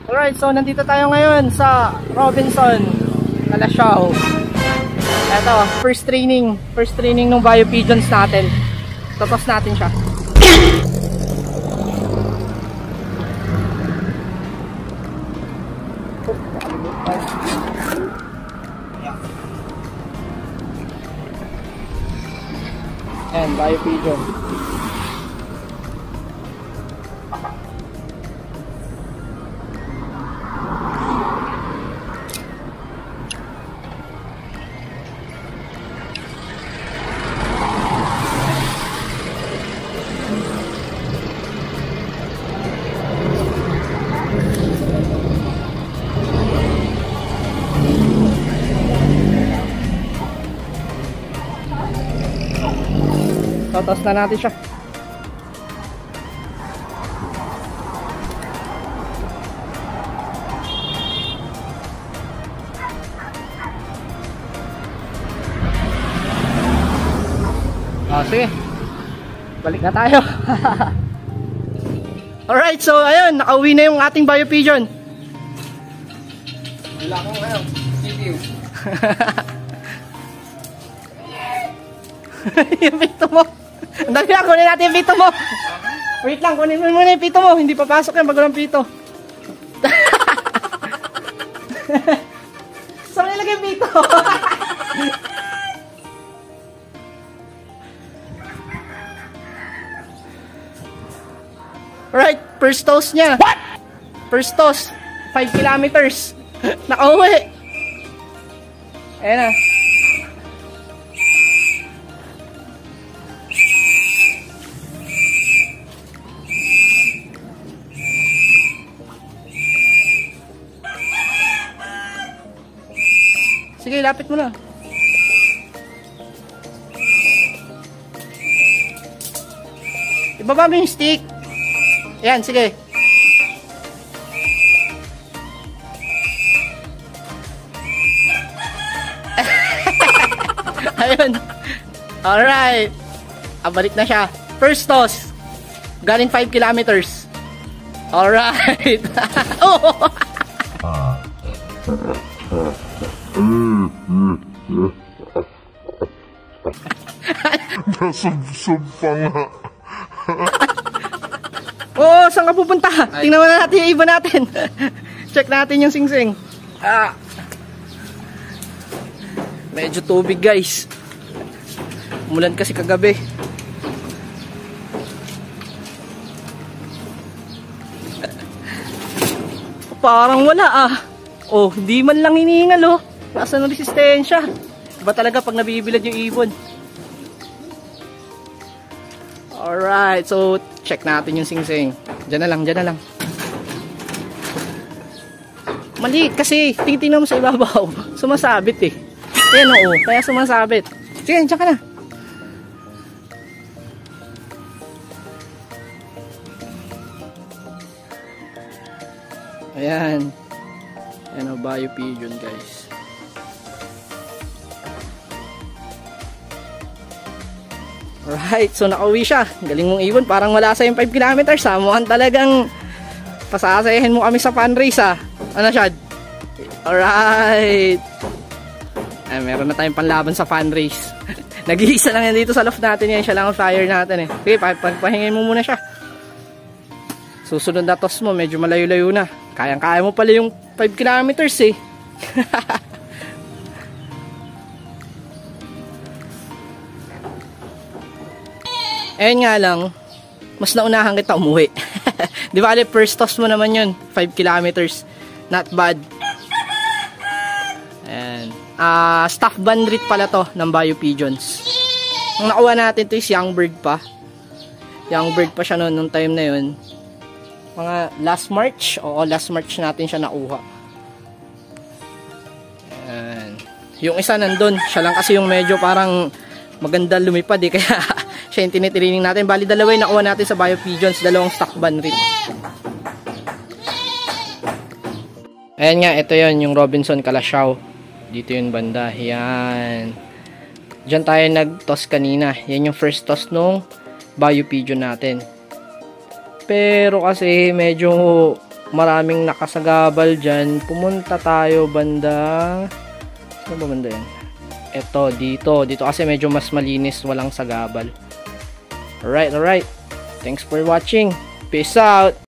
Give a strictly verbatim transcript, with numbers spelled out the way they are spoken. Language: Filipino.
Alright, so nandito tayo ngayon sa Robinson, Calasiao. Ito, first training. First training ng Bio Pigeons natin. Tapos natin siya. And Bio Pigeon. Tatas na natin siya. Ah, sige. Balik na tayo. Alright, so ayun, nakauwi na yung ating Bio Pigeon. Wala ko ngayon. C P U. Yung pito mo. Ang dami na, kunin natin yung pito mo. Wait lang, kunin mo muna yung pito mo. Hindi papasok yan bago ng pito. Saan nilagay yung pito? Alright, first toss niya. What? First toss, five kilometers. Nakauwi. Ayan na. Sige, lapit mo na. Ibaba mo yung stick. Ayan, sige. Ayun. Alright. Abalik na siya. First toss. Galing five kilometers. Alright. Oh! Nasubsob pa nga. Oo, saan ka pupunta? Tingnan mo na natin yung iba natin. Check natin yung singsing. Ah. Medyo tubig guys. Umulan kasi kagabi. Parang wala ah. Oh, di man lang hinihingal oh. Nasaan ang resistensya? Iba talaga pag nabibilad yung ibon. Alright, so check natin yung singsing. Diyan na lang, diyan na lang. Mali kasi, tingnan mo sa ibabaw. Sumasabit eh. Ayan oo, kaya sumasabit. Sige, diyan ka na. Ayan. Ayan o, Bio Pigeon guys. Alright, so nakauwi siya. Galing mong ibon, parang wala sa yung five kilometers ha. Mukhang talagang pasasayahin mo kami sa fundraise ha. Ano Shad? Alright. Ay, meron na tayong panlaban sa fundraise. Nag-iisa lang yan dito sa loft natin yan. Siya lang ang flyer natin eh. Sige, pahingin mo muna siya. Susunod na toss mo, medyo malayo-layo na. Kayang-kaya mo pala yung five kilometers eh. Ayun nga lang, mas naunahan kita umuwi. Di ba, first toss mo naman yun, five kilometers. Not bad. Ayan. Uh, staff bandrit pala to ng Bio Pigeons. Ang nakuha natin to is young bird pa. Young bird pa siya noon nung time na yun. Mga last March. Oo, last March natin siya nakuha. Ayan. Yung isa nandun. Siya lang kasi yung medyo parang maganda lumipad eh. Kaya siya yung tinitraining natin. Bali dalawa yung nakuha natin sa Bio Pigeons. Dalawang stock bandrit. Ayan nga, ito yon yung Robinson Calasiao. Dito yung banda. Yan. Diyan tayo nag-toss kanina. Yan yung first toss nung Bio Pigeon natin. Pero kasi medyo maraming nakasagabal dyan, pumunta tayo banda, saan ba banda yan? Eto, dito. Dito kasi medyo mas malinis, walang sagabal. Alright, alright. Thanks for watching. Peace out!